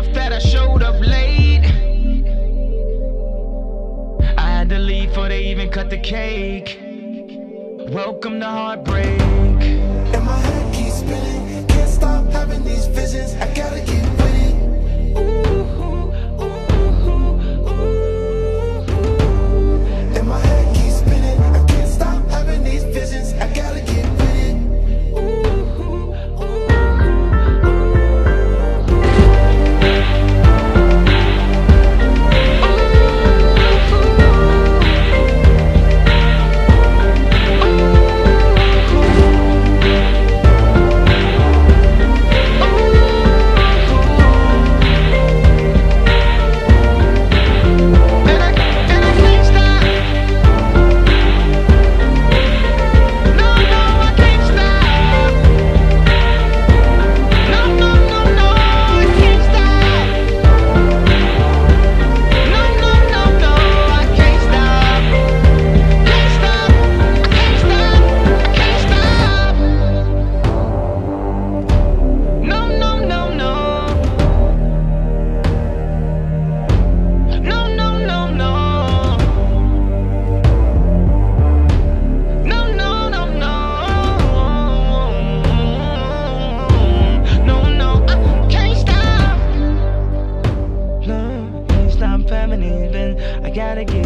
enough that I showed up late. I had to leave before they even cut the cake. Welcome to heartbreak. And my head keeps spinning, can't stop having these visions. I gotta get with it. And my head keeps spinning, I can't stop having these visions. I gotta get with it. I gotta get